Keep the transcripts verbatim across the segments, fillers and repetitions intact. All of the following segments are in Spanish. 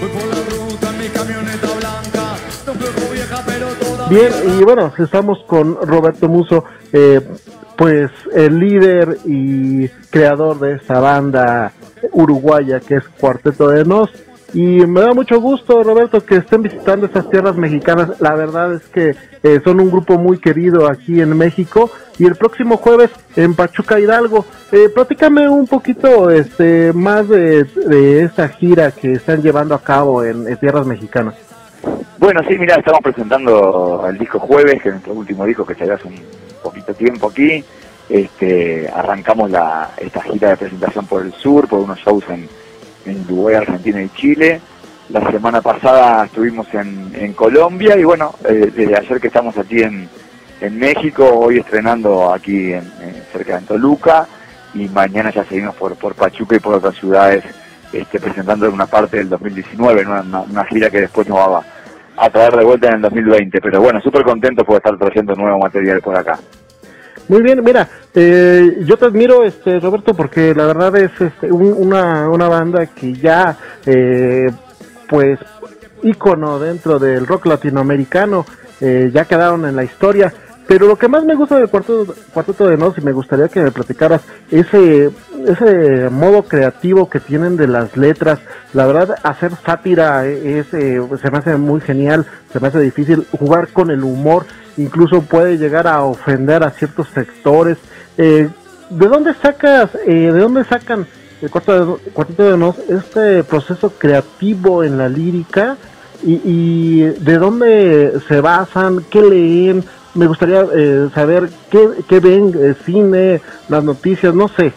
Bien, y bueno, estamos con Roberto Musso, eh, pues el líder y creador de esta banda uruguaya que es Cuarteto de Nos. Y me da mucho gusto, Roberto, que estén visitando estas tierras mexicanas. La verdad es que eh, son un grupo muy querido aquí en México. Y el próximo jueves en Pachuca, Hidalgo. Eh, platícame un poquito este, más de, de esta gira que están llevando a cabo en, en tierras mexicanas. Bueno, sí, mira, estamos presentando el disco Jueves, que es nuestro último disco que salió hace un poquito tiempo aquí. Este, arrancamos la, esta gira de presentación por el sur, por unos shows en, en Uruguay, Argentina y Chile. La semana pasada estuvimos en, en Colombia y bueno, eh, desde ayer que estamos aquí en, en México, hoy estrenando aquí en, en, cerca de Toluca, y mañana ya seguimos por, por Pachuca y por otras ciudades, este, presentando una parte del dos mil diecinueve, una, una, una gira que después nos va a traer de vuelta en el dos mil veinte, pero bueno, súper contento por estar trayendo nuevo material por acá. Muy bien, mira, eh, yo te admiro, este Roberto, porque la verdad es este, un, una, una banda que ya, eh, pues, ícono dentro del rock latinoamericano, eh, ya quedaron en la historia. Pero lo que más me gusta del Cuarteto, Cuarteto de Nos, y me gustaría que me platicaras ese ese modo creativo que tienen de las letras. La verdad, hacer sátira es eh, se me hace muy genial, se me hace difícil jugar con el humor, incluso puede llegar a ofender a ciertos sectores. Eh, ¿De dónde sacas, eh, de dónde sacan el Cuarteto de, Cuarteto de Nos este proceso creativo en la lírica y, y de dónde se basan, qué leen? Me gustaría eh, saber qué, qué ven, eh, cine, las noticias, no sé.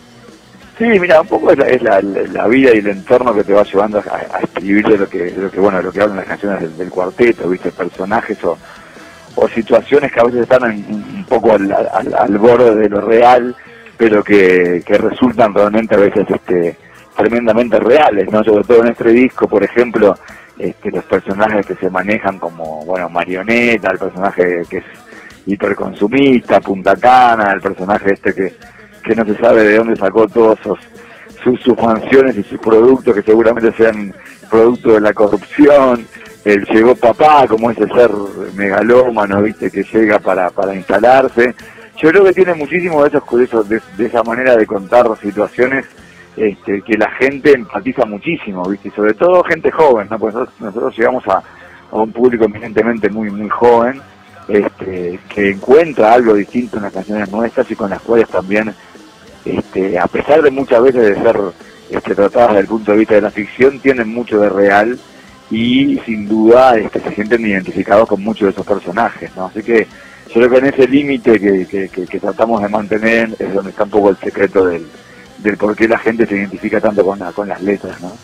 Sí, mira, un poco es la, es la, la vida y el entorno que te va llevando a, a escribir de lo que, de lo que bueno, de lo que hablan las canciones del, del cuarteto, viste, personajes o, o situaciones que a veces están en, un poco al, al, al borde de lo real, pero que, que resultan realmente a veces este, tremendamente reales, ¿no? Sobre todo en este disco, por ejemplo, este, los personajes que se manejan como, bueno, Marioneta, el personaje que es hiperconsumista, Punta Cana, el personaje este que, que no se sabe de dónde sacó todos sus, sus, sus mansiones y sus productos, que seguramente sean producto de la corrupción. El llegó papá, como ese ser megalómano, viste, que llega para, para instalarse. Yo creo que tiene muchísimo de esos, de, de esa manera de contar situaciones este, que la gente empatiza muchísimo, viste, y sobre todo gente joven, ¿no? Porque nosotros, nosotros llegamos a, a un público eminentemente muy, muy joven, este, que encuentra algo distinto en las canciones nuestras y con las cuales también, este, a pesar de muchas veces de ser este, tratadas desde el punto de vista de la ficción, tienen mucho de real y sin duda este, se sienten identificados con muchos de esos personajes, ¿no? Así que yo creo que en ese límite que, que, que, que tratamos de mantener es donde está un poco el secreto del, del por qué la gente se identifica tanto con, la, con las letras, ¿no?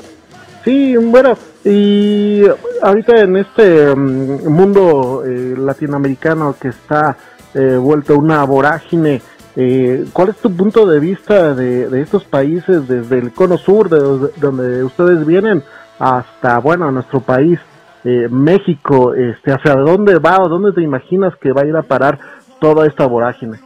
Sí, bueno, y ahorita en este um, mundo eh, latinoamericano que está eh, vuelto una vorágine, eh, ¿cuál es tu punto de vista de, de estos países desde el cono sur, de, de donde ustedes vienen, hasta, bueno, nuestro país, eh, México? Este, ¿hacia dónde va o dónde te imaginas que va a ir a parar toda esta vorágine?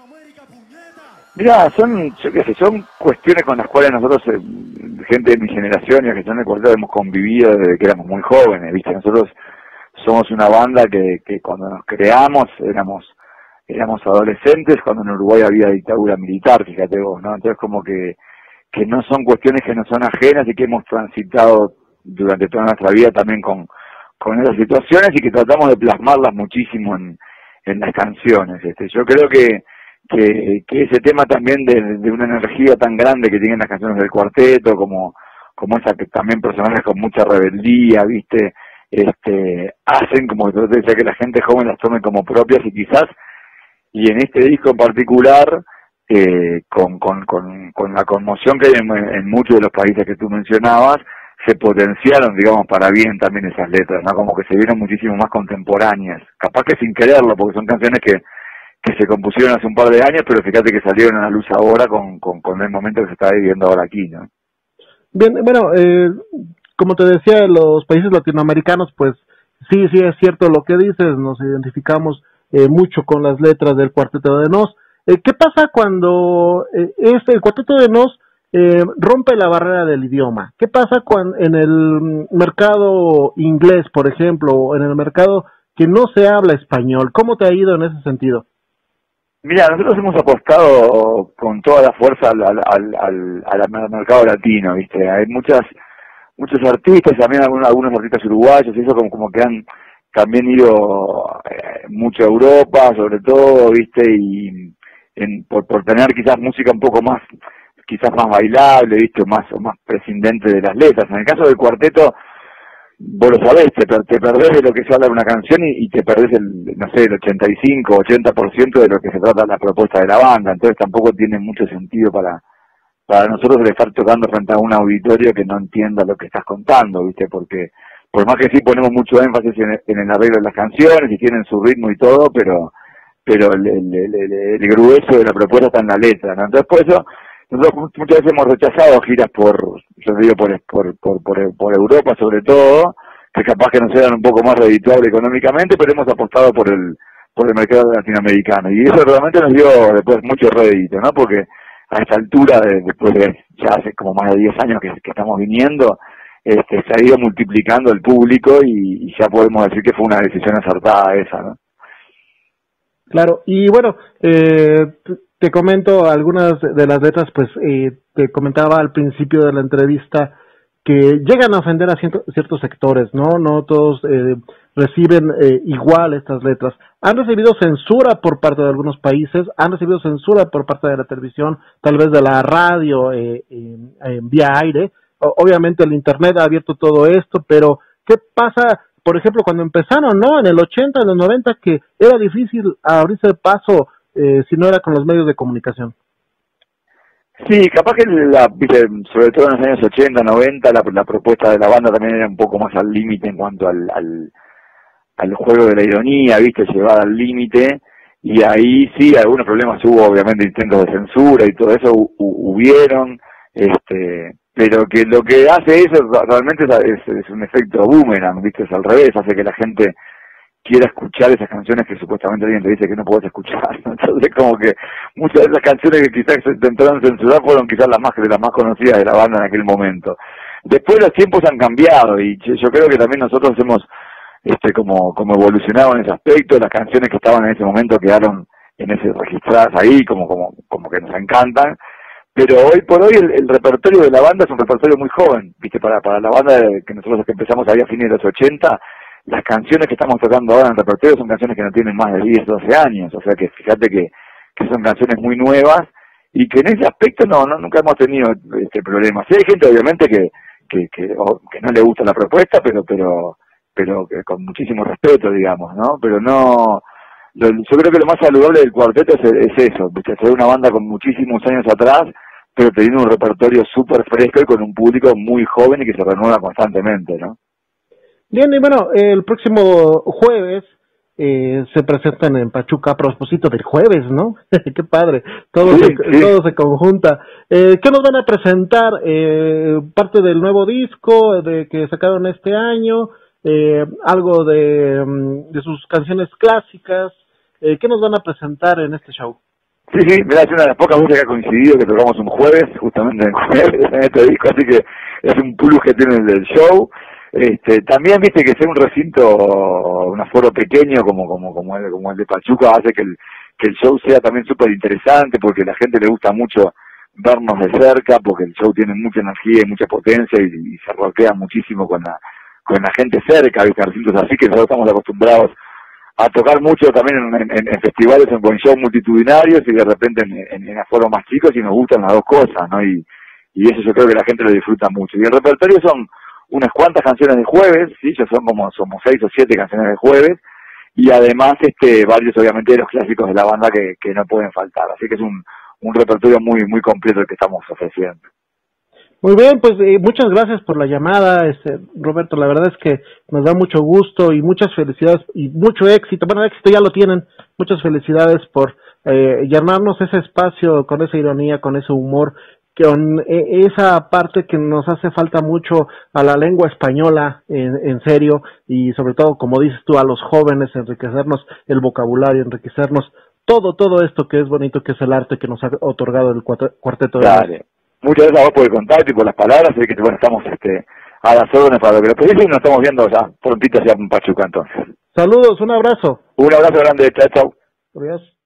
Mira, son, yo qué sé, son cuestiones con las cuales nosotros, eh, gente de mi generación y que son de cuarteto, hemos convivido desde que éramos muy jóvenes, ¿viste? Nosotros somos una banda que, que cuando nos creamos éramos éramos adolescentes, cuando en Uruguay había dictadura militar, fíjate vos, ¿no? Entonces como que, que no son cuestiones que nos son ajenas y que hemos transitado durante toda nuestra vida también con, con esas situaciones y que tratamos de plasmarlas muchísimo en, en las canciones. Este, yo creo que Que, que ese tema también de, de una energía tan grande que tienen las canciones del cuarteto, como, como esa que también personajes con mucha rebeldía, viste, este, hacen como que decía que la gente joven las tome como propias y quizás, y en este disco en particular, eh, con, con, con, con la conmoción que hay en, en muchos de los países que tú mencionabas, se potenciaron, digamos, para bien también esas letras, ¿no? Como que se vieron muchísimo más contemporáneas, capaz que sin quererlo, porque son canciones que que se compusieron hace un par de años, pero fíjate que salieron a la luz ahora con, con, con el momento que se está viviendo ahora aquí, ¿no? Bien, bueno, eh, como te decía, los países latinoamericanos, pues sí, sí es cierto lo que dices, nos identificamos eh, mucho con las letras del Cuarteto de Nos. Eh, ¿Qué pasa cuando eh, este, el Cuarteto de Nos eh, rompe la barrera del idioma. ¿Qué pasa cuando en el mercado inglés, por ejemplo, o en el mercado que no se habla español? ¿Cómo te ha ido en ese sentido? Mira, nosotros hemos apostado con toda la fuerza al, al, al, al, al mercado latino, ¿viste? Hay muchas muchos artistas, también algunos, algunos artistas uruguayos, y eso como, como que han también ido eh, mucho a Europa, sobre todo, ¿viste? Y en, por, por tener quizás música un poco más, quizás más bailable, ¿viste? Más, o más prescindente de las letras. En el caso del cuarteto, vos lo sabés, te, te perdés de lo que se habla de una canción y, y te perdés el, no sé, el ochenta y cinco, ochenta por ciento de lo que se trata la propuesta de la banda, entonces tampoco tiene mucho sentido para para nosotros el estar tocando frente a un auditorio que no entienda lo que estás contando, ¿viste? Porque por más que sí ponemos mucho énfasis en, en el arreglo de las canciones y tienen su ritmo y todo, pero pero el, el, el, el, el grueso de la propuesta está en la letra, ¿no? Entonces por eso nosotros muchas veces hemos rechazado giras por, yo digo, por, por, por, por, por Europa sobre todo, que capaz que nos sean un poco más redituable económicamente, pero hemos apostado por el por el mercado latinoamericano. Y eso realmente nos dio después mucho rédito, ¿no? Porque a esta altura, de, después de ya hace como más de diez años que, que estamos viniendo, este, se ha ido multiplicando el público y, y ya podemos decir que fue una decisión acertada esa, ¿no? Claro, y bueno, eh, te comento algunas de las letras, pues eh, te comentaba al principio de la entrevista que llegan a ofender a cierto, ciertos sectores, ¿no? No todos eh, reciben eh, igual estas letras. Han recibido censura por parte de algunos países, han recibido censura por parte de la televisión, tal vez de la radio eh, en, en vía aire. O, obviamente el internet ha abierto todo esto, pero ¿qué pasa, por ejemplo, cuando empezaron, ¿no? En el ochenta, en los noventa, que era difícil abrirse paso eh, si no era con los medios de comunicación? Sí, capaz que la, viste, sobre todo en los años ochenta, noventa, la, la propuesta de la banda también era un poco más al límite en cuanto al, al, al juego de la ironía, viste, llevada al límite, y ahí sí, algunos problemas hubo, obviamente, intentos de censura y todo eso hu, hubieron, este, pero que lo que hace eso realmente es, es, es un efecto boomerang, viste, es al revés, hace que la gente quiera escuchar esas canciones que supuestamente alguien te dice que no puedes escuchar, ¿no? Entonces como que muchas de esas canciones que quizás se intentaron censurar fueron quizás las más de las más conocidas de la banda en aquel momento. Después los tiempos han cambiado y yo creo que también nosotros hemos este como como evolucionado en ese aspecto. Las canciones que estaban en ese momento quedaron en ese registradas ahí como como como que nos encantan, pero hoy por hoy el, el repertorio de la banda es un repertorio muy joven, viste, para para la banda que nosotros que empezamos ahí a fines de los ochenta. Las canciones que estamos tocando ahora en el repertorio son canciones que no tienen más de diez, doce años, o sea que fíjate que, que son canciones muy nuevas y que en ese aspecto no, no nunca hemos tenido este problema. Sí hay gente obviamente que que, que, o, que no le gusta la propuesta, pero pero pero que con muchísimo respeto, digamos, ¿no? Pero no, lo, yo creo que lo más saludable del cuarteto es, es eso, ¿viste? Ser una banda con muchísimos años atrás, pero teniendo un repertorio súper fresco y con un público muy joven y que se renueva constantemente, ¿no? Bien, y bueno, el próximo jueves eh, se presentan en Pachuca, a propósito del jueves, ¿no? Qué padre, todo, sí, se, sí. todo se conjunta. Eh, ¿Qué nos van a presentar? Eh, ¿Parte del nuevo disco de que sacaron este año? Eh, ¿Algo de, de sus canciones clásicas? Eh, ¿Qué nos van a presentar en este show? Sí, sí, mira, es una de las pocas veces que ha coincidido que tocamos un jueves, justamente en, jueves, en este disco, así que es un plus que tiene el del show. Este, también viste que ser un recinto, un aforo pequeño como como como el, como el de Pachuca hace que el que el show sea también súper interesante porque a la gente le gusta mucho vernos de cerca porque el show tiene mucha energía y mucha potencia y, y se roquea muchísimo con la con la gente cerca, viste, recintos así que nosotros estamos acostumbrados a tocar mucho también en, en, en festivales o con shows multitudinarios y de repente en, en, en aforos más chicos y nos gustan las dos cosas, ¿no? Y, y eso yo creo que la gente lo disfruta mucho. Y el repertorio son unas cuantas canciones de jueves, sí, ya son como somos seis o siete canciones de jueves, y además este varios obviamente de los clásicos de la banda que, que no pueden faltar, así que es un, un repertorio muy muy completo el que estamos ofreciendo. Muy bien, pues eh, muchas gracias por la llamada, este Roberto, la verdad es que nos da mucho gusto y muchas felicidades y mucho éxito, bueno, éxito ya lo tienen, muchas felicidades por eh, llamarnos ese espacio con esa ironía, con ese humor, con esa parte que nos hace falta mucho a la lengua española, en, en serio, y sobre todo, como dices tú, a los jóvenes, enriquecernos el vocabulario, enriquecernos todo, todo esto que es bonito, que es el arte que nos ha otorgado el cuarteto de Dale. muchas gracias a vos por el contacto y por las palabras, así que bueno, estamos este, a las órdenes para lo que lo pedís y nos estamos viendo ya prontito allá en Pachuca entonces. Saludos, un abrazo. Un abrazo grande, chao, chao. Adiós.